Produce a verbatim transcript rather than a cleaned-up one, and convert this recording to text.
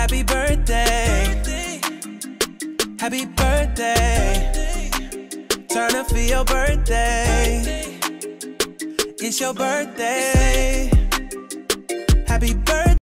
happy birthday. Happy birthday. Turn up for your birthday. It's your birthday. Happy birthday.